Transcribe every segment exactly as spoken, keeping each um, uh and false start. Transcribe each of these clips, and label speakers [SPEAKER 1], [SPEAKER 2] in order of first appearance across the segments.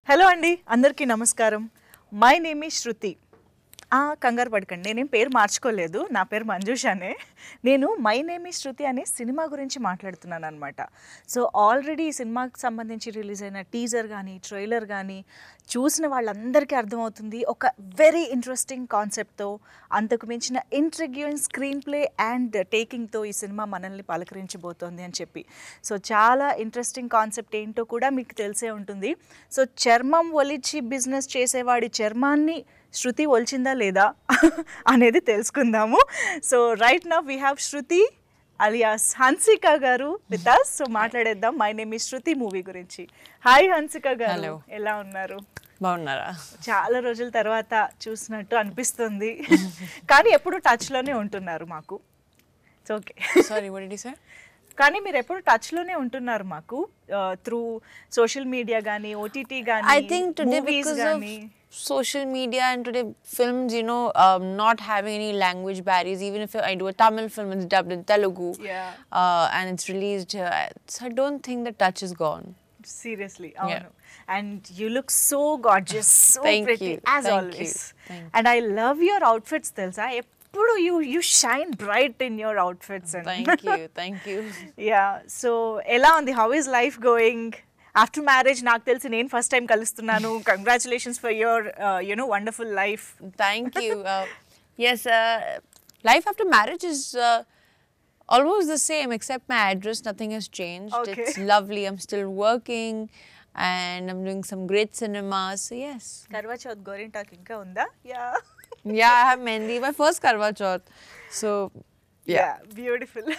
[SPEAKER 1] Hello అండి, అందరికీ నమస్కారం. My name is Shruti. కంగారు పడకండి, నేనేం పేరు మార్చుకోలేదు, నా పేరు మంజుషానే. నేను మై నేమ్ ఈజ్ శృతి అనే సినిమా గురించి మాట్లాడుతున్నాను అనమాట. సో ఆల్రెడీ ఈ సినిమాకి సంబంధించి రిలీజ్ అయిన టీజర్ కానీ ట్రైలర్ కానీ చూసిన వాళ్ళందరికీ అర్థమవుతుంది, ఒక వెరీ ఇంట్రెస్టింగ్ కాన్సెప్ట్తో, అంతకు మించిన ఇంట్రిగ్యూయింగ్ స్క్రీన్ ప్లే అండ్ టేకింగ్తో ఈ సినిమా మనల్ని పలకరించబోతోంది అని చెప్పి. సో చాలా ఇంట్రెస్టింగ్ కాన్సెప్ట్ ఏంటో కూడా మీకు తెలిసే ఉంటుంది. సో చర్మం ఒలిచి బిజినెస్ చేసేవాడి చర్మాన్ని శృతి ఒలిచిందా లేదా అనేది తెలుసుకుందాము. So right now we have Shruti alias Hansika గారు విత్ us. సో మాట్లాడేద్దాం my name is Shruti movie గురించి. హాయ్ హన్సిక గారు, ఎలా ఉన్నారు?
[SPEAKER 2] బాగున్నారా?
[SPEAKER 1] చాలా రోజుల తర్వాత చూసినట్టు అనిపిస్తుంది, కానీ ఎప్పుడు టచ్లోనే ఉంటున్నారు మాకు. It's okay.
[SPEAKER 2] Sorry, what did you say?
[SPEAKER 1] కానీ మీరు ఎప్పుడు టచ్లోనే ఉంటున్నారు మాకు త్రూ సోషల్ మీడియా కానీ ఓటీటీ కానీ
[SPEAKER 2] I think today because of social media and today films, you know, um, not having any language barriers. Even if I do a Tamil film, it's dubbed in Telugu,
[SPEAKER 1] yeah,
[SPEAKER 2] uh, and it's released. Uh, so I don't think the touch is gone.
[SPEAKER 1] Seriously,
[SPEAKER 2] yeah.
[SPEAKER 1] avunu. And you look so gorgeous, so
[SPEAKER 2] Thank
[SPEAKER 1] pretty
[SPEAKER 2] you.
[SPEAKER 1] as
[SPEAKER 2] Thank
[SPEAKER 1] always.
[SPEAKER 2] You. Thank
[SPEAKER 1] and I love your outfits, telsa. Eppudu you you shine bright in your outfits. And
[SPEAKER 2] thank you, thank you.
[SPEAKER 1] Yeah. So ela undi, how is life going? After marriage, నాకు తెలిసి నేను first time కలుస్తున్నాను. Congratulations for your you know wonderful life.
[SPEAKER 2] Thank you. Uh, yes, uh, life after marriage is uh, almost the same except my address. Nothing has changed.
[SPEAKER 1] Okay.
[SPEAKER 2] It's lovely. I'm still working and I'm doing some great cinemas. So yes.
[SPEAKER 1] Karwa Chauth గోరింటాక్ ఇంకా ఉందా? Yeah
[SPEAKER 2] Yeah, I have Mehendi, my first Karwa Chauth. So yeah,
[SPEAKER 1] beautiful.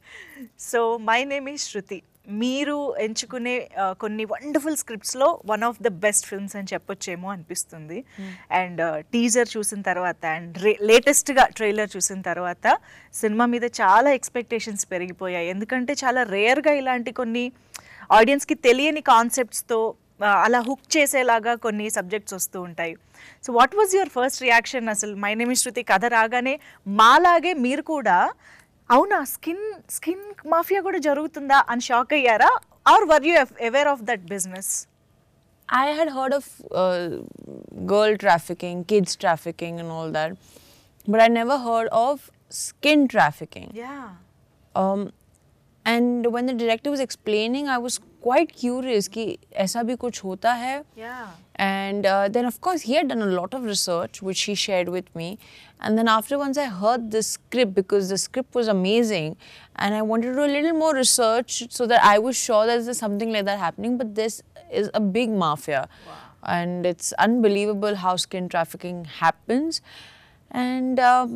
[SPEAKER 1] So my name is Shruti. మీరు ఎంచుకునే కొన్ని wonderful స్క్రిప్ట్స్లో one of the best films అని చెప్పొచ్చేమో అనిపిస్తుంది. అండ్ టీజర్ చూసిన తర్వాత అండ్ లేటెస్ట్గా ట్రైలర్ చూసిన తర్వాత సినిమా మీద చాలా ఎక్స్పెక్టేషన్స్ పెరిగిపోయాయి. ఎందుకంటే చాలా రేర్గా ఇలాంటి కొన్ని ఆడియన్స్కి తెలియని కాన్సెప్ట్స్తో అలా హుక్ చేసేలాగా కొన్ని సబ్జెక్ట్స్ వస్తూ ఉంటాయి. So what was your first reaction? అసలు మై నేమ్ ఈజ్ శృతి కథ రాగానే మాలాగే మీరు కూడా అవునా స్కిన్ స్కిన్ మాఫియా కూడా జరుగుతుందా అని షాక్ అయ్యారా? Or were you aware of that business?
[SPEAKER 2] I had heard of uh, girl trafficking, kids trafficking and all that, but I never heard of skin trafficking.
[SPEAKER 1] Yeah.
[SPEAKER 2] Um, and when the director was explaining, I was quite curious कि ऐसा भी कुछ होता है.
[SPEAKER 1] Yeah.
[SPEAKER 2] And uh, then of course he had done a lot of research which he shared with me, and then after once I heard the script, because the script was amazing and I wanted to do a little more research so that I was sure that there's something like that happening. But this is a big mafia. Wow. And it's unbelievable how skin trafficking happens. And um,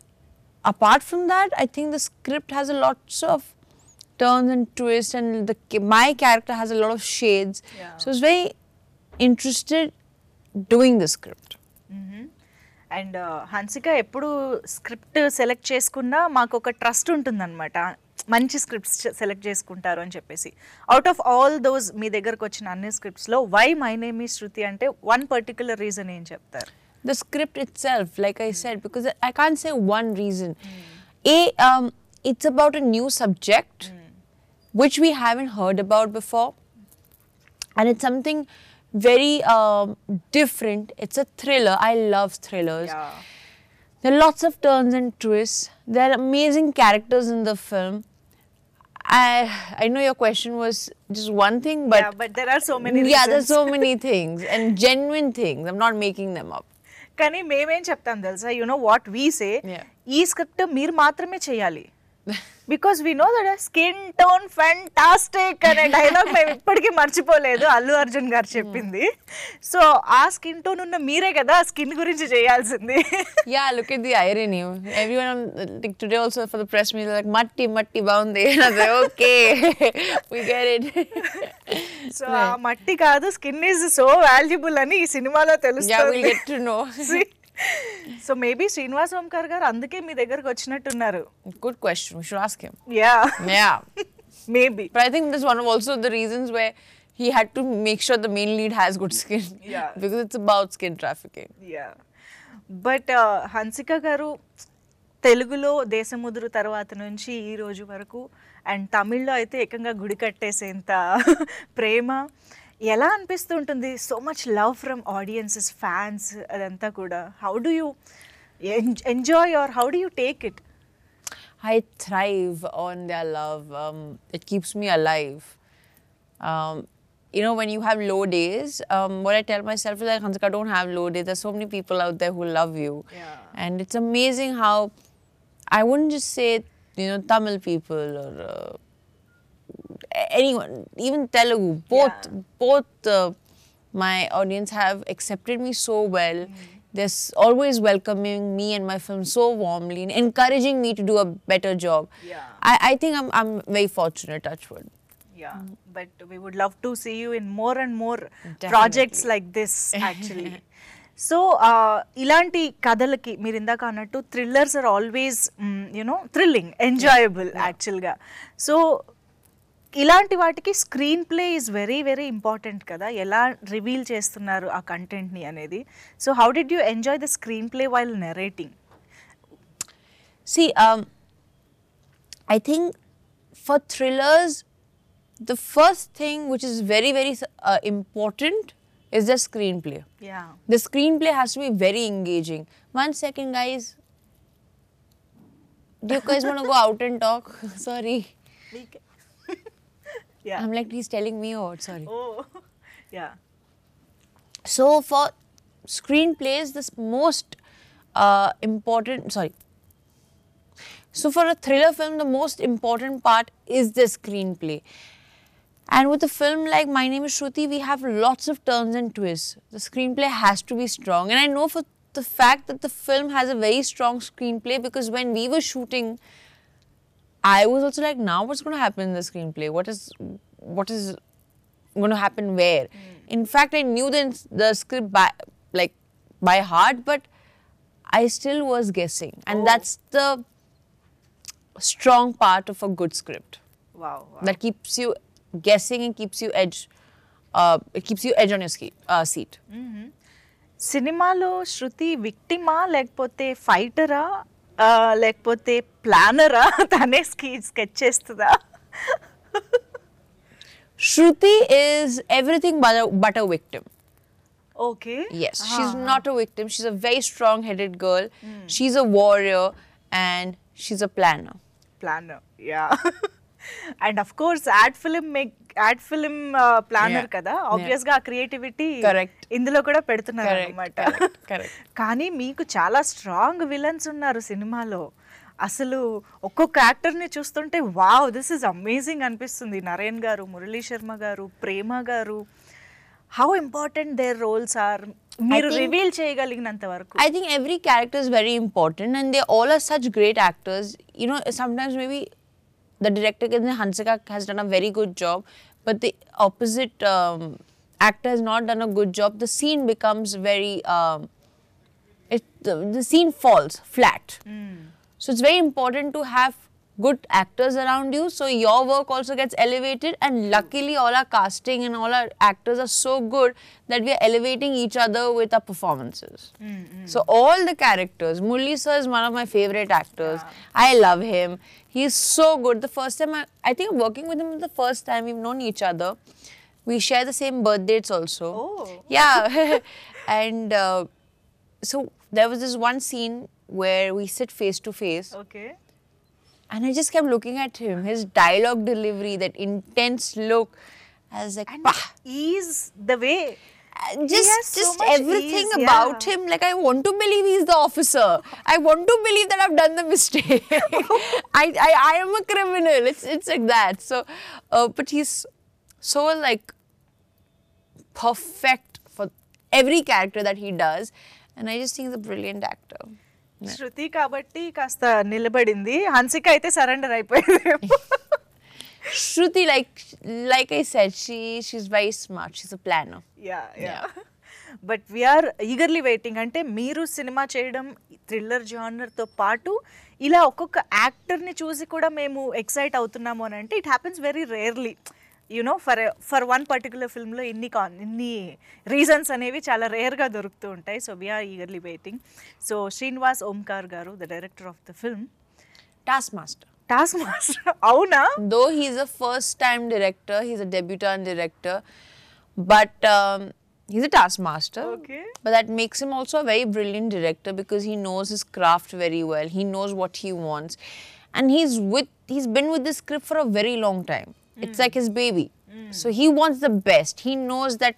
[SPEAKER 2] apart from that, I think the script has a lots of turns and twists, and the my character has a lot of shades. Yeah. So it's very interested doing the script.
[SPEAKER 1] And Hansika ఎప్పుడు script select చేసుకున్నా మాకు ఒక trust ఉంటుందన్నమాట, మంచి scripts select చేసుకుంటారు అని చెప్పేసి. Out of all those మీ దగ్గరకు వచ్చిన అన్ని స్క్రిప్ట్స్లో why my name is Shruti అంటే వన్ పర్టికులర్ రీజన్ ఏం చెప్తారు?
[SPEAKER 2] The script itself, like I said, because I can't say one reason. Mm. A, um, it's about a new subject mm. which we haven't heard about before, and it's something very um, different. It's a thriller. I love thrillers.
[SPEAKER 1] Yeah.
[SPEAKER 2] There are lots of turns and twists. There are amazing characters in the film. I I know your question was just one thing, but
[SPEAKER 1] yeah, but there are so many
[SPEAKER 2] yeah,
[SPEAKER 1] reasons.
[SPEAKER 2] there's so many things and genuine things. I'm not making them up.
[SPEAKER 1] కానీ మేమేం చెప్తాం తెలుసా, you know what we say, ఈ script మీరు మాత్రమే చేయాలి. Because we know that skin tone fantastic అనే dialogue మేము ఇప్పటికీ మర్చిపోలేదు, అల్లు అర్జున్ గారు చెప్పింది. సో ఆ స్కిన్ టోన్ ఉన్న మీరే కదా స్కిన్ గురించి చేయాల్సింది.
[SPEAKER 2] Yeah, look at the irony. Everyone like today also for the press meet like matti matti బాగుంది. I said okay, we get it.
[SPEAKER 1] So ఆ మట్టి కాదు, స్కిన్ ఈజ్ సో వాల్యుబుల్ అని ఈ సినిమాలో తెలుస్తుంది.
[SPEAKER 2] Yeah, we'll get to know.
[SPEAKER 1] So maybe Srinivas Omkar garu అందుకే మీ దగ్గరకు వచ్చినట్టున్నారు.
[SPEAKER 2] Good question. We should ask him.
[SPEAKER 1] Yeah.
[SPEAKER 2] Yeah.
[SPEAKER 1] Maybe.
[SPEAKER 2] But I think that's one of also the reasons where he had to make sure the main lead has good skin.
[SPEAKER 1] Yeah.
[SPEAKER 2] Because it's about skin trafficking.
[SPEAKER 1] Yeah. But uh, Hansika గారు తెలుగులో దేశముదురు తర్వాత నుంచి ఈ రోజు వరకు, and తమిళ్లో అయితే ఏకంగా గుడి కట్టేసేంత ప్రేమ, ఎలా అనిపిస్తుంటుంది so much love from audiences fans అదంతా కూడా how do you enjoy or how do you take it?
[SPEAKER 2] I thrive on their love. Um, it keeps me alive. Um, you know, when you have low days, um, what I tell myself is like, Hansika, don't have low days. There's so many people out there who love you.
[SPEAKER 1] Yeah.
[SPEAKER 2] And it's amazing how, I wouldn't just say, you know, Tamil people or uh, anyone, even Telugu, both,
[SPEAKER 1] Yeah.
[SPEAKER 2] both uh, my audience have accepted me so well. Mm. They're s- always welcoming me and my film so warmly and encouraging me to do a better job.
[SPEAKER 1] Yeah.
[SPEAKER 2] I, I think I'm, I'm very fortunate, touch wood.
[SPEAKER 1] Yeah, but we would love to see you in more and more
[SPEAKER 2] Definitely.
[SPEAKER 1] projects like this actually. So ఇలాంటి కథలకి మీరు ఇందాక అన్నట్టు thrillers are always you know thrilling enjoyable యాక్చువల్గా. So ఇలాంటి వాటికి screenplay is very very important కదా, ఎలా రివీల్ చేస్తున్నారు ఆ కంటెంట్ని అనేది. So how did you enjoy the screenplay while narrating?
[SPEAKER 2] See, um, I think for thrillers, the first thing which is very, very uh, important is the screenplay.
[SPEAKER 1] Yeah.
[SPEAKER 2] The screenplay has to be very engaging. One second, guys. Do you guys want to go out and talk? Sorry.
[SPEAKER 1] Yeah.
[SPEAKER 2] I'm like, he's telling me out. Sorry.
[SPEAKER 1] Oh yeah.
[SPEAKER 2] So for screenplays, this most uh, important, sorry. So for a thriller film, the most important part is the screenplay. And with a film like My Name is Shruti, we have lots of turns and twists. The screenplay has to be strong. And I know for the fact that the film has a very strong screenplay because when we were shooting, I was also like, now what's going to happen in the screenplay? What is, what is going to happen where? In fact, I knew the, the script by, like, by heart, but I still was guessing. And
[SPEAKER 1] Oh.
[SPEAKER 2] that's the strong part of a good script.
[SPEAKER 1] Wow.
[SPEAKER 2] That keeps you guessing and keeps you edge, uh, it keeps you edge on your ski, uh, seat.
[SPEAKER 1] సినిమాలో శృతి విక్టిమా లేకపోతే ఫైటరా లేకపోతే ప్లానరా? తనే sketch చేస్తుందా?
[SPEAKER 2] Shruti is everything but a, but a victim.
[SPEAKER 1] Okay.
[SPEAKER 2] Yes, she's not a victim. She's a very strong-headed girl. She's a warrior and she's a planner.
[SPEAKER 1] Planner. Yeah. And of course ad film make ad film planner
[SPEAKER 2] Yeah.
[SPEAKER 1] కదా,
[SPEAKER 2] Yeah.
[SPEAKER 1] Obvious గా ఆ creativity
[SPEAKER 2] Correct.
[SPEAKER 1] ఇందులో కూడా పెడుతున్నారు
[SPEAKER 2] Correct,
[SPEAKER 1] అనమాట.
[SPEAKER 2] correct, correct.
[SPEAKER 1] కానీ మీకు చాలా స్ట్రాంగ్ విలన్స్ ఉన్నారు సినిమాలో. అసలు ఒక్కొక్క యాక్టర్ని చూస్తుంటే వావ్ దిస్ ఇస్ అమేజింగ్ అనిపిస్తుంది. నరేన్ గారు, Murali Sharma garu, Prema garu, how important their roles are మీరు
[SPEAKER 2] think-
[SPEAKER 1] రివీల్ చేయగలిగినంత వరకు.
[SPEAKER 2] I think every character is very important and they all are such great actors. You know, sometimes maybe the director, Hansika, has done a very good job, but the opposite um, actor has not done a good job. The scene becomes very, um, it, the, the scene falls flat. So it's very important to have good actors around you, so your work also gets elevated. And luckily, all our casting and all our actors are so good that we are elevating each other with our performances. So all the characters, Murli sir is one of my favorite actors. I love him. He's so good. The first time I, I think I'm working with him is the first time we've known each other. We share the same birth dates also.
[SPEAKER 1] Oh.
[SPEAKER 2] Yeah. And uh, so there was this one scene where we sit face to face.
[SPEAKER 1] Okay.
[SPEAKER 2] And I just kept looking at him, his dialogue delivery, that intense look. I was like,
[SPEAKER 1] And
[SPEAKER 2] "Pah."
[SPEAKER 1] Is the way.
[SPEAKER 2] And just,
[SPEAKER 1] has so
[SPEAKER 2] just
[SPEAKER 1] much
[SPEAKER 2] everything
[SPEAKER 1] ease,
[SPEAKER 2] about
[SPEAKER 1] yeah.
[SPEAKER 2] him. Like, I want to believe he's the officer. I want to believe that I've done the mistake. I, I, I am a criminal. It's, it's like that. So, uh, but he's so like perfect for every character that he does. And I just think he's a brilliant actor.
[SPEAKER 1] Shruti కాబట్టి కాస్త నిలబడింది, హన్సిక అయితే surrender అయిపోయింది.
[SPEAKER 2] Shruti, like like I said, she she's very smart. She's a planner.
[SPEAKER 1] Yeah yeah. But we are eagerly waiting. అంటే మీరు cinema చేయడం thriller జానర్తో పాటు ఇలా ఒక్కొక్క యాక్టర్ని చూసి కూడా మేము ఎక్సైట్ అవుతున్నాము అని అంటే it happens very rarely. You know for for one particular ఫిల్మ్లో ఇన్ని కాన్ ఇన్ని రీజన్స్ అనేవి చాలా రేర్గా దొరుకుతూ ఉంటాయి. So we are eagerly waiting. So Srinivas Omkar garu, the director of the film
[SPEAKER 2] Taskmaster.
[SPEAKER 1] Taskmaster. అవునా?
[SPEAKER 2] Though he's a first time director, he's a debutant director, But um, he's a taskmaster.
[SPEAKER 1] Okay.
[SPEAKER 2] But that makes him also a very brilliant director because he knows his craft very well. He knows what he wants. And he's with he's been with this script for a very long time. It's like his baby. So he wants the best. He knows that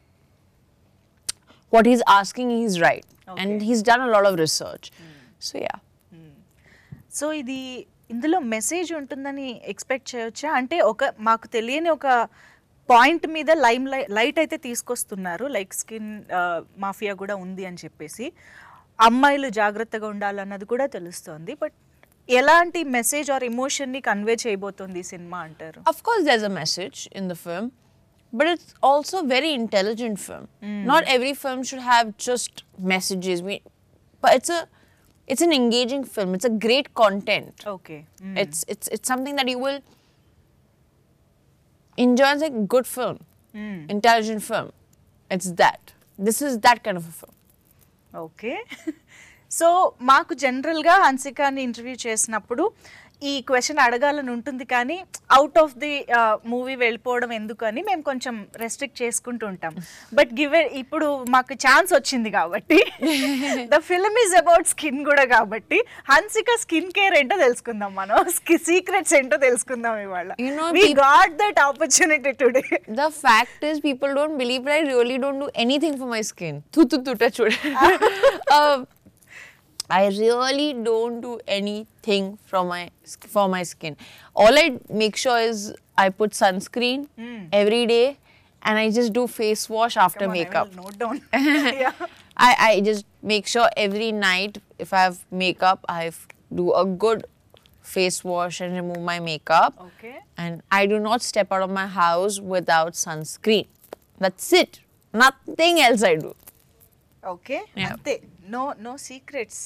[SPEAKER 2] what he's asking, he's right.
[SPEAKER 1] Okay.
[SPEAKER 2] And he's done a lot of research. So yeah.
[SPEAKER 1] So ఇది ఇందులో message ఉంటుందని expect చేయొచ్చా? అంటే ఒక మాకు తెలియని ఒక point మీద లైమ్ లైట్ అయితే తీసుకొస్తున్నారు, లైక్ స్కిన్ మాఫియా కూడా ఉంది అని చెప్పేసి, అమ్మాయిలు జాగ్రత్తగా ఉండాలన్నది కూడా తెలుస్తుంది. బట్ ఎలాంటి మెసేజ్ ఆర్ ఎమోషన్ని కన్వే చేయబోతుంది ఈ సినిమా అంటారు?
[SPEAKER 2] Of course there's a message in the film, but it's also a very intelligent film. Not every film should have just messages. We, but it's a it's an engaging film. It's a great content.
[SPEAKER 1] Okay.
[SPEAKER 2] It's it's it's something that you will enjoy as a good film, intelligent film. It's that. This is that kind of a film.
[SPEAKER 1] Okay. So మాకు జనరల్గా హన్సికాని interview చేసినప్పుడు ఈ question అడగాలని ఉంటుంది, కానీ out of the movie వెళ్ళిపోవడం ఎందుకని మేము కొంచెం రెస్ట్రిక్ట్ చేసుకుంటూ ఉంటాం. బట్ గివ్ ఇప్పుడు మాకు ఛాన్స్ వచ్చింది కాబట్టి the film is about skin కూడా కాబట్టి హన్సిక స్కిన్ కేర్ ఏంటో తెలుసుకుందాం, మనం సీక్రెట్స్ ఏంటో తెలుసుకుందాం ఇవాళ.
[SPEAKER 2] You know,
[SPEAKER 1] we
[SPEAKER 2] peop-
[SPEAKER 1] got that opportunity today.
[SPEAKER 2] The fact is, people don't believe, but I really don't do anything for my skin. Tu tu tu touch wood. uh, I really don't do anything from my for my skin. All I make sure is I put sunscreen every day, and I just do face wash after
[SPEAKER 1] Come on, I
[SPEAKER 2] makeup.
[SPEAKER 1] will note down. Yeah.
[SPEAKER 2] I, I just make sure every night if I have makeup, I f- do a good face wash and remove my makeup.
[SPEAKER 1] Okay.
[SPEAKER 2] And I do not step out of my house without sunscreen. That's it. Nothing else I do.
[SPEAKER 1] Okay.
[SPEAKER 2] Yeah.
[SPEAKER 1] అంతే. No no secrets.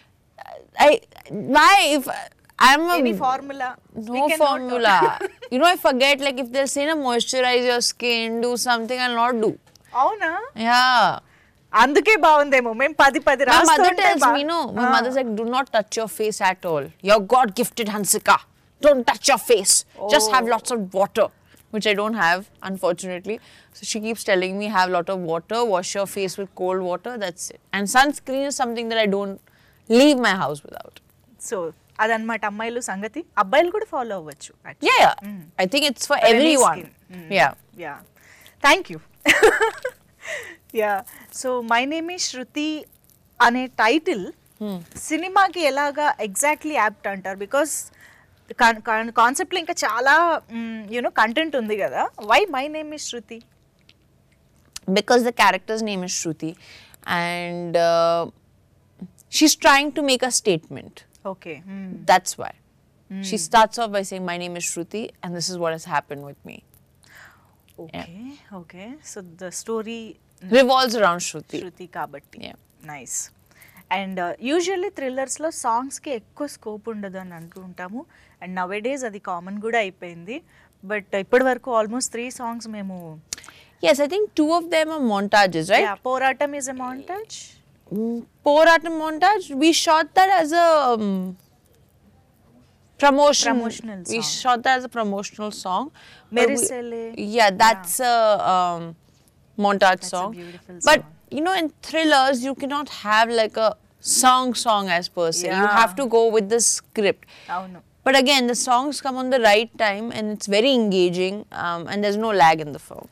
[SPEAKER 2] I why if I'm a
[SPEAKER 1] any formula?
[SPEAKER 2] no formula. You know, I forget, like if they're saying to moisturize your skin, do something, I'll not do.
[SPEAKER 1] అవునా?
[SPEAKER 2] Yeah.
[SPEAKER 1] అందుకే బాగుందేమో, మేము పది పది
[SPEAKER 2] My mother
[SPEAKER 1] రాస్తుంటే
[SPEAKER 2] tells
[SPEAKER 1] బా-
[SPEAKER 2] me, no. My mother's like, do not touch your face at all. You're God gifted, Hansika. Don't touch your face. Just have lots of water, which I don't have, unfortunately. So she keeps telling me, have lot of water, wash your face with cold water. That's it. And sunscreen is something that I don't leave my house without.
[SPEAKER 1] So అదనమాట అమ్మాయిలు సంగతి. అబ్బాయిలు కూడా follow అవ్వచ్చు.
[SPEAKER 2] Yeah, yeah. I think it's for
[SPEAKER 1] For any
[SPEAKER 2] everyone.
[SPEAKER 1] skin. Mm.
[SPEAKER 2] Yeah.
[SPEAKER 1] Yeah, thank you. Yeah, so my Name Is Shruti అనే title సినిమాకి ఎలాగా exactly apt అంటారు? బికాస్ కాన్సెప్ట్లో ఇంకా చాలా యూనో కంటెంట్ ఉంది కదా. Why my Name Is Shruti?
[SPEAKER 2] Because the character's name is Shruti, and uh, she's trying to make a statement.
[SPEAKER 1] Okay.
[SPEAKER 2] That's why. She starts off by saying, my name is Shruti, and this is what has happened with me.
[SPEAKER 1] Okay. Okay. So the story
[SPEAKER 2] Revolves around Shruti.
[SPEAKER 1] Shruti కాబట్టి.
[SPEAKER 2] Yeah.
[SPEAKER 1] Nice. And usually థ్రిల్లర్స్లో సాంగ్స్కి ఎక్కువ scope ఉండదు అని అంటూ ఉంటాము, and nowadays అది common కూడా అయిపోయింది. బట్ ఇప్పటి వరకు ఆల్మోస్ట్ త్రీ సాంగ్స్ మేము.
[SPEAKER 2] Yes, I think two of them are montages, right?
[SPEAKER 1] Yeah, Poratam is a montage.
[SPEAKER 2] Mm, Poratam montage, we shot that as a um, promotion.
[SPEAKER 1] Promotional
[SPEAKER 2] We
[SPEAKER 1] song.
[SPEAKER 2] shot that as a promotional song. But we-
[SPEAKER 1] Merisele.
[SPEAKER 2] Yeah, that's a um, montage
[SPEAKER 1] That's a
[SPEAKER 2] song.
[SPEAKER 1] beautiful
[SPEAKER 2] But
[SPEAKER 1] song.
[SPEAKER 2] you know, in thrillers, you cannot have like a song song as per se. You
[SPEAKER 1] Yeah.
[SPEAKER 2] have to go with the script.
[SPEAKER 1] అవును.
[SPEAKER 2] But again, the songs come on the right time, and it's very engaging, um, and there's no lag in the film.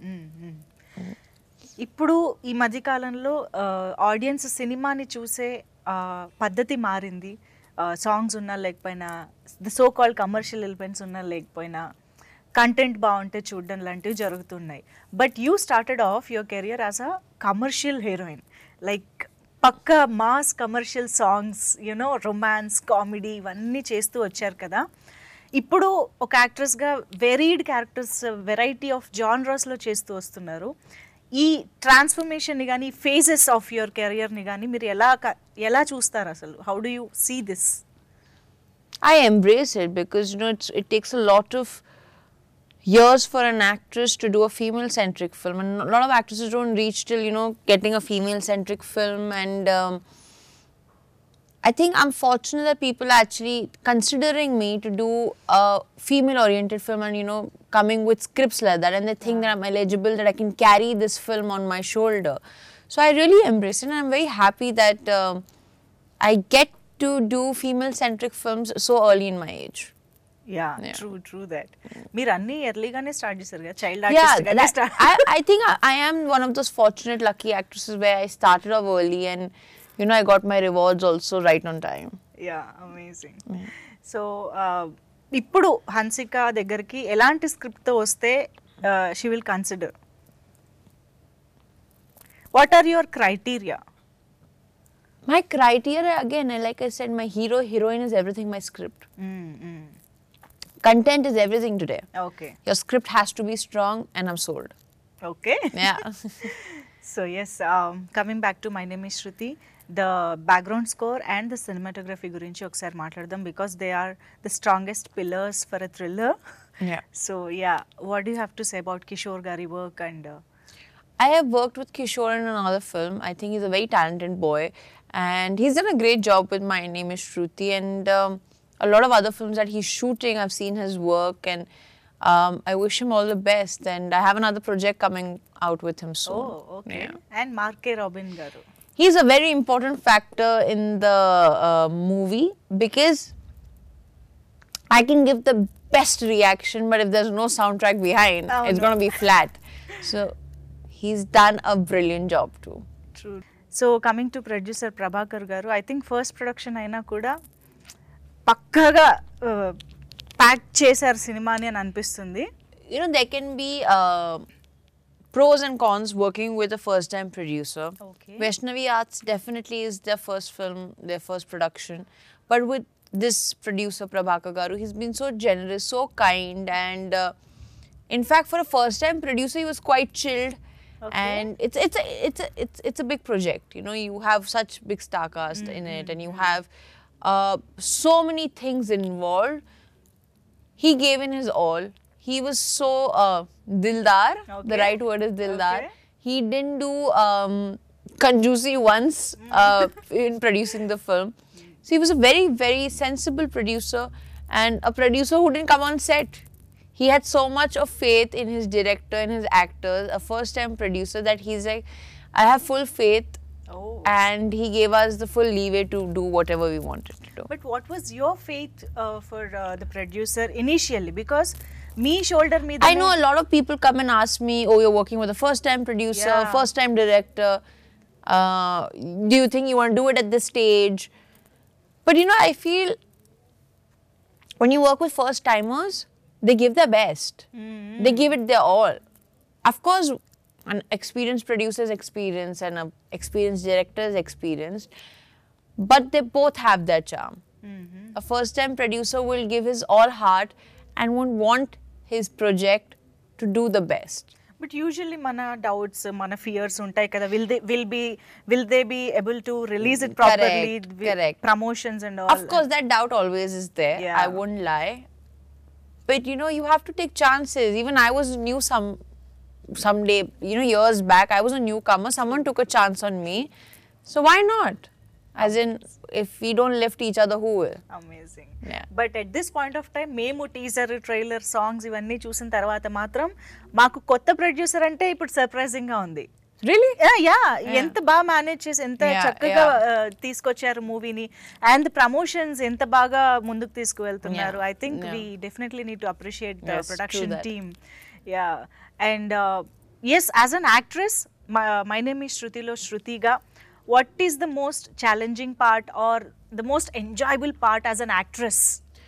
[SPEAKER 1] ఇప్పుడు ఈ మధ్యకాలంలో audience సినిమాని చూసే ఆ, పద్ధతి మారింది. Songs ఉన్నా లేకపోయినా, the so called commercial elements ఉన్నా లేకపోయినా, కంటెంట్ బాగుంటే చూడడం లాంటివి జరుగుతున్నాయి. But you started off your career as a commercial heroine, like పక్క mass commercial songs, you know romance, comedy ఇవన్నీ చేస్తూ వచ్చారు కదా. ఇప్పుడు ఒక యాక్ట్రెస్గా వెరీడ్ క్యారెక్టర్స్, వెరైటీ ఆఫ్ జానరస్లో చేస్తూ వస్తున్నారు. ఈ ట్రాన్స్ఫర్మేషన్ని కానీ, ఫేజెస్ ఆఫ్ యువర్ కెరియర్ని కానీ మీరు ఎలా క- ఎలా చూస్తారు అసలు? How do you see this?
[SPEAKER 2] I embrace it because you know it's, it takes a lot of years for an actress to do a female-centric film, and a lot of actresses don't reach till you know getting a female-centric film, and um, I think I'm fortunate that people are actually considering me to do a female-oriented film and, you know, coming with scripts like that, and they think that I'm eligible, that I can carry this film on my shoulder. So I really embrace it, and I'm very happy that um, I get to do female-centric films so early in my age.
[SPEAKER 1] Yeah
[SPEAKER 2] Yeah.
[SPEAKER 1] True true that మీరు అన్ని ఎర్లీగానే start చేశారు కదా child
[SPEAKER 2] Yeah,
[SPEAKER 1] artist గానే
[SPEAKER 2] that,
[SPEAKER 1] start
[SPEAKER 2] I, I think I, I am one of those fortunate, lucky actresses where I started off early and, you know, I got my rewards also right on time.
[SPEAKER 1] Yeah amazing so ఇప్పుడు హన్సిక దగ్గరికి ఎలాంటి స్క్రిప్ట్తో వస్తే she will consider what are your criteria
[SPEAKER 2] My criteria, again, like I said, my hero, heroine is everything, my script. Content is everything today.
[SPEAKER 1] Okay
[SPEAKER 2] Your script has to be strong and I'm sold.
[SPEAKER 1] Okay
[SPEAKER 2] Yeah.
[SPEAKER 1] So yes coming back to My Name Is Shruti the background score and the cinematography గురించి ఒకసారి మాట్లాడదాం because they are the strongest pillars for a thriller
[SPEAKER 2] Yeah.
[SPEAKER 1] So yeah what you have to say about Kishore గారి work and
[SPEAKER 2] I have worked with Kishore in another film. I think he's a very talented boy and he's done a great job with My Name is Shruti, and um, a lot of other films that he's shooting, I've seen his work, and um, I wish him all the best, and I have another project coming out with him soon.
[SPEAKER 1] Oh okay
[SPEAKER 2] Yeah.
[SPEAKER 1] And Mark K Robin garu
[SPEAKER 2] He's a very important factor in the uh, movie because I can give the best reaction, but if there's no soundtrack behind,
[SPEAKER 1] Oh,
[SPEAKER 2] it's
[SPEAKER 1] no.
[SPEAKER 2] going to be flat. So he's done a brilliant job too.
[SPEAKER 1] True so coming to producer Prabhakar garu I think first production అయినా కూడా పక్కగా pack చేశారు సినిమాని అని అనిపిస్తుంది
[SPEAKER 2] You know, there can be uh, pros and cons working with a first time producer.
[SPEAKER 1] Okay.
[SPEAKER 2] Vaishnavi Arts definitely is their first film, their first production. But with this producer, Prabhakar Garu, he's been so generous, so kind, and uh, in fact, for a first time producer, he was quite chilled.
[SPEAKER 1] Okay.
[SPEAKER 2] And it's it's a, it's a, it's it's a big project. You know, you have such big star cast in it, and you have uh, so many things involved. He gave in his all. He was so uh, dildar. The
[SPEAKER 1] Okay.
[SPEAKER 2] right word is dildar.
[SPEAKER 1] Okay.
[SPEAKER 2] He didn't do um, conjuicy once uh, in producing the film. So he was a very, very sensible producer, and a producer who didn't come on set. He had so much of faith in his director and his actors, a first-time producer, that he's like, I have full faith,
[SPEAKER 1] oh
[SPEAKER 2] and he gave us the full leeway to do whatever we wanted to do.
[SPEAKER 1] But what was your faith for the producer initially because మీ shoulder మీద
[SPEAKER 2] I know a lot of people come and ask me, oh, you're working with a first-time producer,
[SPEAKER 1] Yeah.
[SPEAKER 2] first-time director. Uh, do you think you want to do it at this stage? But you know, I feel when you work with first-timers, they give their best. They give it their all. Of course, an experienced producer's experience and an experienced director's experience, but they both have their charm. A first-time producer will give his all heart and would want his project to do the best.
[SPEAKER 1] But usually మన doubts మన fears ఉంటాయి కదా will they will be will they be able to release it properly
[SPEAKER 2] Correct, correct.
[SPEAKER 1] Promotions and all
[SPEAKER 2] Of course, that doubt always is there.
[SPEAKER 1] Yeah.
[SPEAKER 2] I wouldn't lie. But you know, you have to take chances. Even I was new some someday, you know, years back. I was a newcomer. Someone took a chance on me. So why not? As in, if we don't lift each other, who will?
[SPEAKER 1] Amazing
[SPEAKER 2] Yeah.
[SPEAKER 1] But at this point of time మేము teaser trailer songs ఇవన్నీ చూసిన తర్వాత మాత్రం మాకు కొత్త producer అంటే ఇప్పుడు surprising గా ఉంది
[SPEAKER 2] Really?
[SPEAKER 1] యా ఎంత బాగా మేనేజ్ చేసి ఎంత
[SPEAKER 2] Yeah,
[SPEAKER 1] చక్కగా
[SPEAKER 2] yeah.
[SPEAKER 1] uh, తీసుకొచ్చారు మూవీని అండ్ ప్రమోషన్స్ ఎంత బాగా ముందుకు తీసుకువెళ్తున్నారు
[SPEAKER 2] Yeah,
[SPEAKER 1] I think
[SPEAKER 2] yeah.
[SPEAKER 1] We definitely need to appreciate the
[SPEAKER 2] Yes, true
[SPEAKER 1] production
[SPEAKER 2] that.
[SPEAKER 1] Team yeah and yes as an actress My Name Is శృతిలో శృతిగా what is the most challenging part or the most enjoyable part as an actress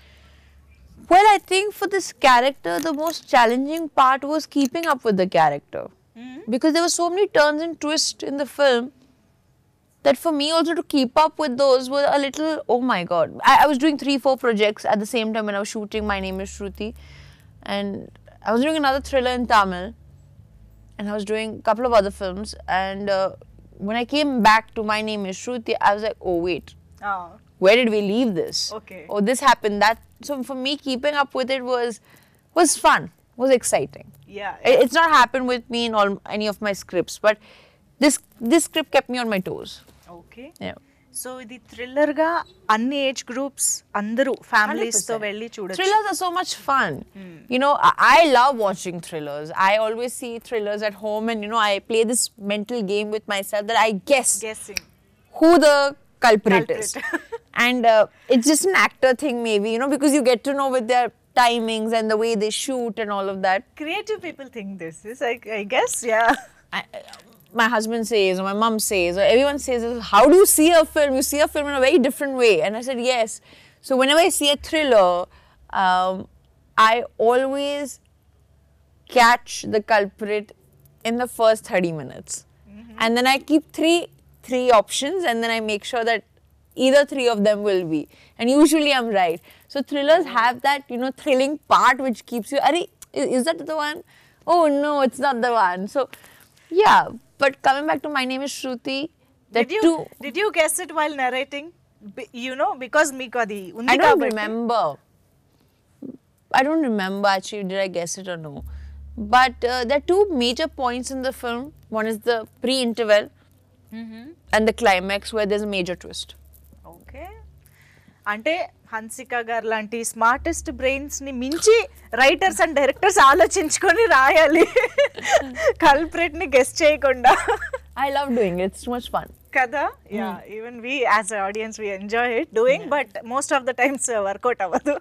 [SPEAKER 2] Well, I think for this character, the most challenging part was keeping up with the character. Because there were so many turns and twists in the film that for me also to keep up with those were a little, oh my god. I, I was doing three, four projects at the same time when I was shooting My Name is Shruti. And I was doing another thriller in Tamil. And I was doing a couple of other films. And uh, when I came back to My Name is Shruti, I was like, oh wait, where did we leave this?
[SPEAKER 1] Okay.
[SPEAKER 2] Oh, this happened, that. So for me, keeping up with it was was fun, was exciting.
[SPEAKER 1] Yeah
[SPEAKER 2] It- It's not happened with me in all any of my scripts, but this this script kept me on my toes.
[SPEAKER 1] Okay
[SPEAKER 2] Yeah.
[SPEAKER 1] So ఇది thriller గా అన్ని age groups అందరూ families తో వెళ్ళి చూడొచ్చు.
[SPEAKER 2] Thrillers are so much fun. You know, I, I love watching thrillers. I always see thrillers at home, and you know, I play this mental game with myself that I guess
[SPEAKER 1] Guessing.
[SPEAKER 2] who the culprit, is.
[SPEAKER 1] Culprit.
[SPEAKER 2] And uh, it's just an actor thing, maybe, you know, because you get to know with their timings and the way they shoot and all of that.
[SPEAKER 1] Creative people think this is, I, I guess, yeah.
[SPEAKER 2] I, my husband says, or my mom says, or everyone says, how do you see a film? You see a film in a very different way. And I said, yes. So whenever I see a thriller, um, I always catch the culprit in the first thirty minutes. And then I keep three three options, and then I make sure that either three of them will be. And usually I'm right. So thrillers have that, you know, thrilling part which keeps you, Are, is, is that the one? Oh no, it's not the one. So yeah, but coming back to My Name is Shruti, the
[SPEAKER 1] Did you,
[SPEAKER 2] two,
[SPEAKER 1] did you guess it while narrating? Be- you know, because meeku adi undi
[SPEAKER 2] I don't
[SPEAKER 1] kabatti.
[SPEAKER 2] remember. I don't remember actually, did I guess it or no. But uh, there are two major points in the film. One is the pre-interval and the climax where there's a major twist.
[SPEAKER 1] Okay, అంటే హన్సిక గారు లాంటి smartest brains ని మించి writers and directors ఆలోచించుకొని రాయాలి culprit ని guess చేయకుండా.
[SPEAKER 2] I love doing it. It's too much fun.
[SPEAKER 1] కదా, yeah, even we as a audience we enjoy it doing, but most of the times work out అవ్వదు.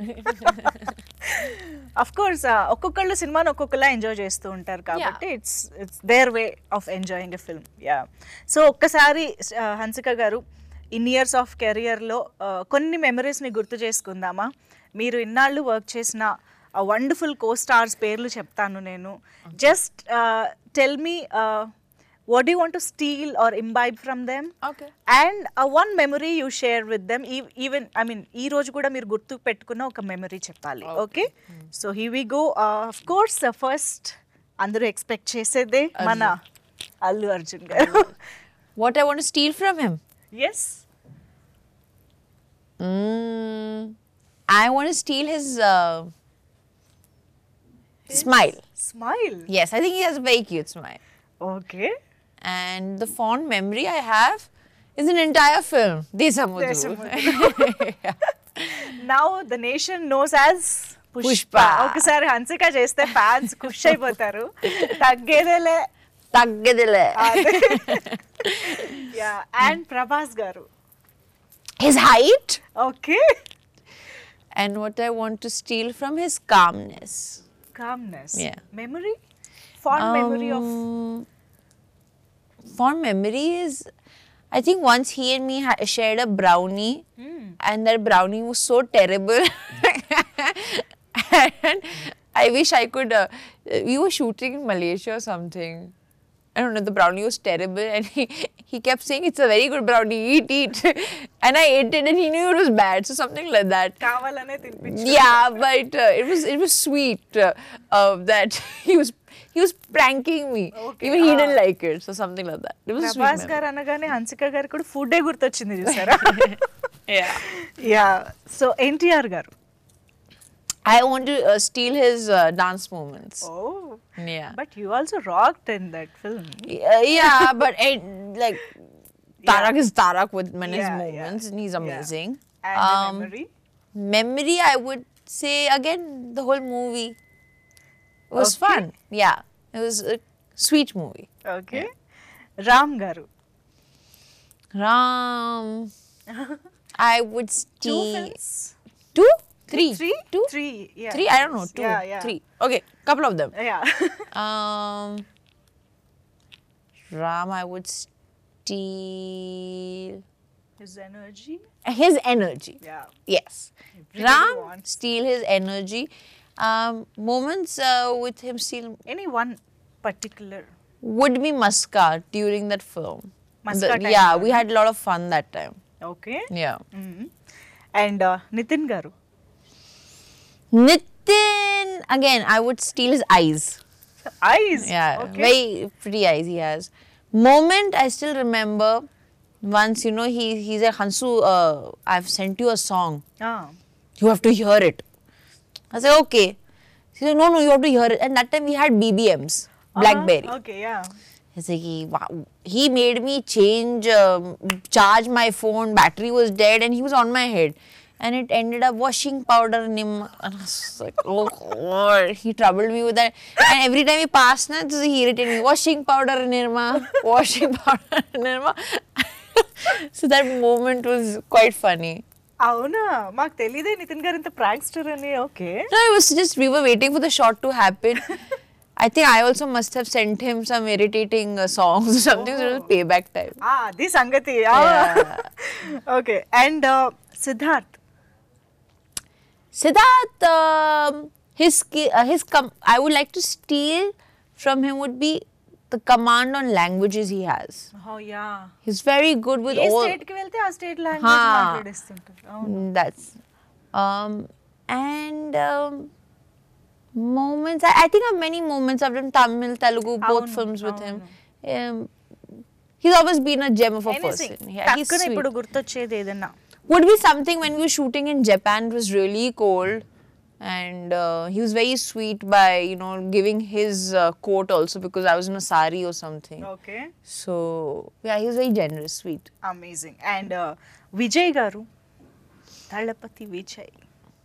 [SPEAKER 1] Of course ఒక్కొక్కళ్ళు సినిమాని ఒక్కొక్కలా enjoy చేస్తూ ఉంటారు కాబట్టి it's it's their way of enjoying a film. Yeah, so ఒక్కసారి uh, Hansika garu in years of కెరియర్లో కొన్ని మెమరీస్ని గుర్తు చేసుకుందామా? మీరు ఇన్నాళ్ళు వర్క్ చేసిన వండర్ఫుల్ కో స్టార్స్ పేర్లు చెప్తాను నేను. Just tell me what do you want to steal or imbibe from them?
[SPEAKER 2] Okay.
[SPEAKER 1] And uh, one memory you share with them, e- even I mean ee roju kuda meer gurtu pettukunna oka memory cheppali. Okay, mm. So here we go. Uh, of course, uh, first andaru expect chesede mana Allu Arjun garu.
[SPEAKER 2] What I want to steal from him?
[SPEAKER 1] Yes.
[SPEAKER 2] Mm, I want to steal his, uh,
[SPEAKER 1] His
[SPEAKER 2] smile.
[SPEAKER 1] Smile.
[SPEAKER 2] Yes, I think he has a very cute smile.
[SPEAKER 1] Okay.
[SPEAKER 2] And the fond memory I have is an entire film, Desamudru.
[SPEAKER 1] Desamudru. Now the nation knows as Pushpa.
[SPEAKER 2] Pushpa.
[SPEAKER 1] ఒకసారి హన్సిక చేస్తే fans ఖుష్ అయిపోతారు. తగ్గేదేలే.
[SPEAKER 2] Taggedile.
[SPEAKER 1] Yeah, and Prabhas garu.
[SPEAKER 2] His height.
[SPEAKER 1] Okay.
[SPEAKER 2] And what I want to steal from his calmness.
[SPEAKER 1] Calmness.
[SPEAKER 2] Yeah.
[SPEAKER 1] Memory? Fond memory of.
[SPEAKER 2] Um, Fond memory is, I think once he and me ha- shared a brownie, and that brownie was so terrible. And I wish I could. Uh, we were shooting in Malaysia or something. I don't know. The brownie was terrible, and he he kept saying it's a very good brownie. Eat, eat. And I ate it, and he knew it was bad. So something like that.
[SPEAKER 1] కావాలనే తినిపించు.
[SPEAKER 2] Yeah, but uh, it was it was sweet uh, uh, that he was he was pranking me.
[SPEAKER 1] Okay,
[SPEAKER 2] Even he
[SPEAKER 1] ah.
[SPEAKER 2] didn't like it, so something like that. It was a sweet
[SPEAKER 1] Prabhas
[SPEAKER 2] memory.
[SPEAKER 1] గారు అనగానే హన్సిక గారు కూడా food గుర్తొచ్చింది చూసారా?
[SPEAKER 2] Yeah.
[SPEAKER 1] Yeah, so NTR గారు.
[SPEAKER 2] I want to uh, steal his uh, dance movements.
[SPEAKER 1] Oh,
[SPEAKER 2] Yeah.
[SPEAKER 1] but you also rocked in that film.
[SPEAKER 2] Uh, yeah, but uh, like Tarak is Tarak with his
[SPEAKER 1] Yeah,
[SPEAKER 2] movements,
[SPEAKER 1] yeah.
[SPEAKER 2] and he's
[SPEAKER 1] Yeah.
[SPEAKER 2] amazing.
[SPEAKER 1] And the
[SPEAKER 2] Um,
[SPEAKER 1] memory?
[SPEAKER 2] Memory, I would say again the whole movie was
[SPEAKER 1] Okay.
[SPEAKER 2] fun. Yeah, it was a sweet movie.
[SPEAKER 1] Okay. Ram గారు.
[SPEAKER 2] Ram, I would
[SPEAKER 1] Two
[SPEAKER 2] steal
[SPEAKER 1] films?
[SPEAKER 2] two, three,
[SPEAKER 1] Three?
[SPEAKER 2] two,
[SPEAKER 1] Three, yeah.
[SPEAKER 2] three. I don't know, two,
[SPEAKER 1] Yeah, yeah.
[SPEAKER 2] three. Okay, couple of them.
[SPEAKER 1] Yeah.
[SPEAKER 2] Um, Ram, I would steal
[SPEAKER 1] His energy.
[SPEAKER 2] his energy.
[SPEAKER 1] Yeah.
[SPEAKER 2] Yes,
[SPEAKER 1] Everybody
[SPEAKER 2] Ram,
[SPEAKER 1] wants.
[SPEAKER 2] steal his energy. Um, moments uh, with him steal
[SPEAKER 1] Any one particular.
[SPEAKER 2] would be Muscat during that film.
[SPEAKER 1] Muscat
[SPEAKER 2] The-
[SPEAKER 1] time
[SPEAKER 2] yeah,
[SPEAKER 1] lona?
[SPEAKER 2] we had a lot of fun that time.
[SPEAKER 1] Okay.
[SPEAKER 2] Yeah.
[SPEAKER 1] Mm-hmm. And uh, Nitin గారు.
[SPEAKER 2] Nitin, again, I would steal his eyes.
[SPEAKER 1] Eyes.
[SPEAKER 2] Yeah,
[SPEAKER 1] Okay.
[SPEAKER 2] very pretty eyes he has. Moment I still remember. Once, you know, he he said, Hansu, uh, I've sent you a song.
[SPEAKER 1] Ah.
[SPEAKER 2] You have to hear it. I said, okay. He said, no, no, you have to hear it. And that time we had B B Ms, Blackberry.
[SPEAKER 1] Uh-huh. Okay, yeah.
[SPEAKER 2] He's like, he, wow, he made me change, um, charge my phone, battery was dead, and he was on my head. And it ended up washing powder nim. And I was like, oh God. He troubled me with that. And every time he passed, na, so he irritated me. Washing powder Nirma. Washing powder Nirma. So that moment was quite funny.
[SPEAKER 1] అవునా, మాకు తెలియదే నితిన్ గారు ఇంత prankster అని. Okay.
[SPEAKER 2] No, it was just, we were waiting for the shot to happen. I think I also must have sent him some irritating uh, songs or something, so it was payback time.
[SPEAKER 1] అది సంగతి. Okay. And Siddharth.
[SPEAKER 2] Siddharth, um, his ski- uh, his com- I would like to steal from him would be the command on languages he has.
[SPEAKER 1] Oh yeah.
[SPEAKER 2] He's very good with
[SPEAKER 1] a
[SPEAKER 2] all.
[SPEAKER 1] State కి వెళ్తే ఆ state language
[SPEAKER 2] హా.
[SPEAKER 1] మాట్లాడేస్తుంటారు. అవును.
[SPEAKER 2] Mm, That's um and um, moments. I, I think of many moments. I've done Tamil, Telugu, both
[SPEAKER 1] Avunu,
[SPEAKER 2] films with him.
[SPEAKER 1] avunu.
[SPEAKER 2] Um, he's always been a gem of a
[SPEAKER 1] Anything.
[SPEAKER 2] person. Yeah, he's
[SPEAKER 1] టక్కున
[SPEAKER 2] sweet.
[SPEAKER 1] ఇప్పుడు గుర్తొచ్చేది ఏదన్నా.
[SPEAKER 2] Would be something when we were shooting in Japan. It was really cold, and uh, he was very sweet by you know giving his uh, coat also because I was in a sari or something.
[SPEAKER 1] Okay.
[SPEAKER 2] So yeah, he was very generous, sweet.
[SPEAKER 1] Amazing. And Vijay garu, Thalapathy Vijay.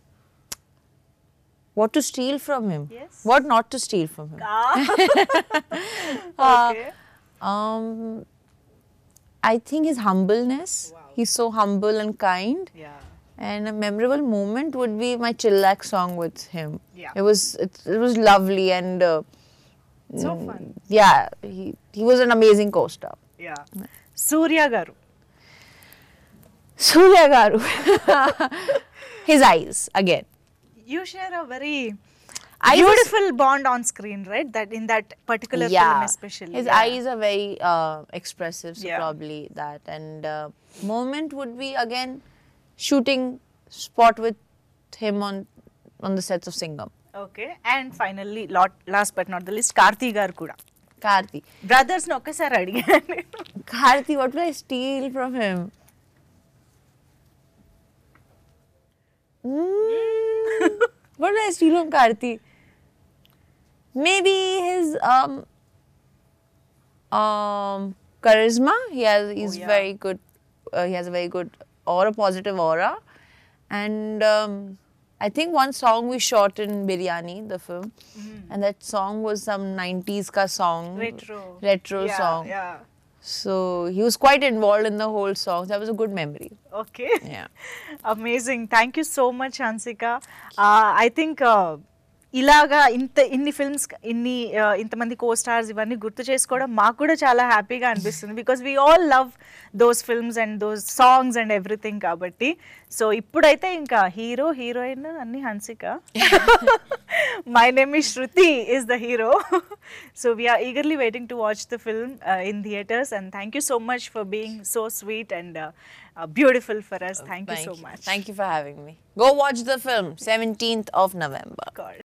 [SPEAKER 2] What to steal from him?
[SPEAKER 1] Yes.
[SPEAKER 2] What not to steal from him?
[SPEAKER 1] Okay.
[SPEAKER 2] Um, I think his humbleness.
[SPEAKER 1] Wow.
[SPEAKER 2] He's so humble and kind.
[SPEAKER 1] Yeah.
[SPEAKER 2] And a memorable moment would be my chillax song with him.
[SPEAKER 1] Yeah.
[SPEAKER 2] It was it, it was lovely and uh,
[SPEAKER 1] సో
[SPEAKER 2] mm,
[SPEAKER 1] fun.
[SPEAKER 2] yeah, he he was an amazing co-star.
[SPEAKER 1] Yeah. Surya garu.
[SPEAKER 2] Surya Garu. His eyes again.
[SPEAKER 1] You share a very
[SPEAKER 2] Eyes is-
[SPEAKER 1] beautiful bond on screen, right? That in that particular
[SPEAKER 2] yeah.
[SPEAKER 1] film especially.
[SPEAKER 2] His
[SPEAKER 1] Yeah.
[SPEAKER 2] eyes are very uh, expressive, so
[SPEAKER 1] Yeah.
[SPEAKER 2] probably that. And uh, moment would be again shooting spot with him on on the sets of Singham.
[SPEAKER 1] Okay. And finally, lot, last but not the least, Karthi గారు కూడా.
[SPEAKER 2] Karthi.
[SPEAKER 1] Brothers ని ఒక్కసారి అడిగాను.
[SPEAKER 2] Karthi, what will I steal from him? Mm, what will I steal from Karthi? Maybe his um um charisma. He has he's
[SPEAKER 1] yeah.
[SPEAKER 2] very good. Uh, he has a very good aura, positive aura, and um, I think one song we shot in Biryani, the film, and that song was some nineties ka song,
[SPEAKER 1] Retro.
[SPEAKER 2] retro
[SPEAKER 1] Yeah,
[SPEAKER 2] song.
[SPEAKER 1] yeah.
[SPEAKER 2] So he was quite involved in the whole song. That was a good memory.
[SPEAKER 1] Okay.
[SPEAKER 2] Yeah.
[SPEAKER 1] Amazing. Thank you so much, Hansika. Uh, I think uh, ఇలాగా ఇంత ఇన్ని films ఇన్ని uh, ఇంతమంది కో stars ఇవన్నీ గుర్తు చేసుకోవడం మాకు కూడా చాలా హ్యాపీగా అనిపిస్తుంది because we all love those films and those songs and everything కాబట్టి సో ఇప్పుడైతే ఇంకా హీరో హీరోయిన్ అన్ని Hansika My Name Is Shruti is the hero so we are eagerly waiting to watch the film in theatres and thank you so much for being so sweet and beautiful for us thank you so much
[SPEAKER 2] Thank you for having me. Go watch the film, seventeenth of November.